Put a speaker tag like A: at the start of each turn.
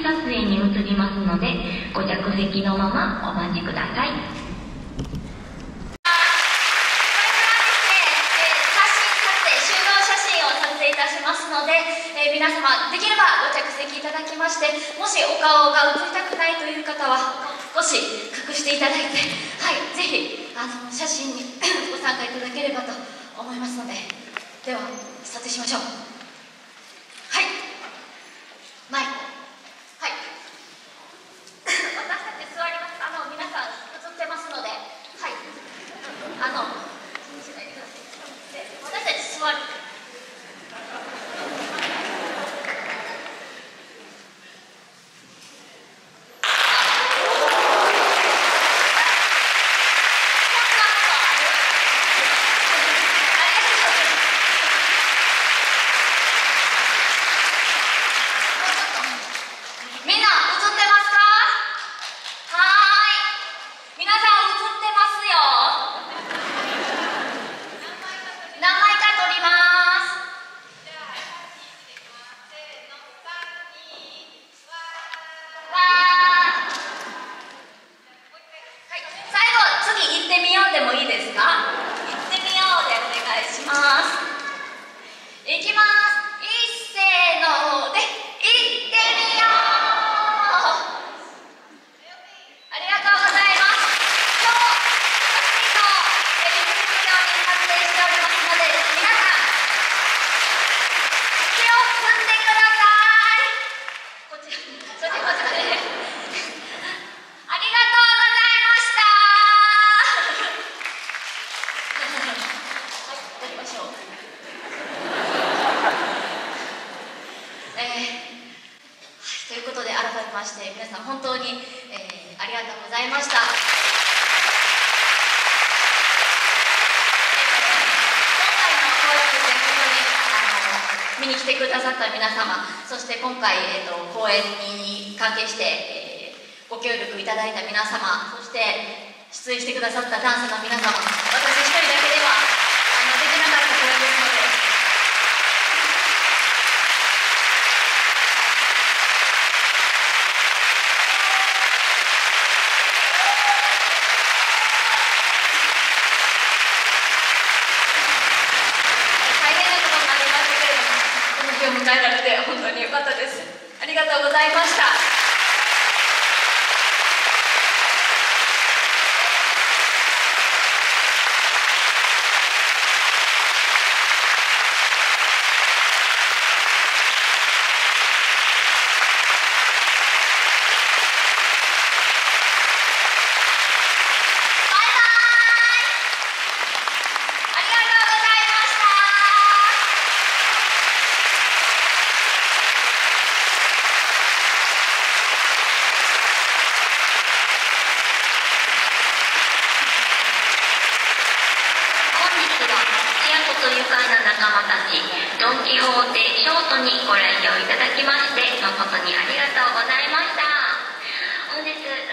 A: 撮影に移りますので、ご着席のままお待ちください。
B: 皆様できればご着席いただきまして、もしお顔が映りたくないという方は少し隠していただいて、はい、ぜひ写真にご参加いただければと思いますので、では撮影しましょう。はい、マイク、はい、私たち座ります。皆さん映ってますので、はい、気にしないでください。私たち座る。でもいいですか？行ってみようでお願いします。行きます。一せーので行ってみよう。ありがとうございます。今日私のミュージックビデオに撮影しておりますので、皆さん手を振ってください。こちら、そしてこちらでありがとうございました。ということで改めまして皆さん本当に、ありがとうございました。今回の公演ですね、本当に見に来てくださった皆様、そして今回、公演に関係して、ご協力いただいた皆様、そして出演してくださったダンスの皆様、私一人だけではできなかった公演ですので、迎えられて本当に良かったです。ありがとうございました。
A: 仲間たち、ドン・キホーテショートにご来場いただきまして誠にありがとうございました。本日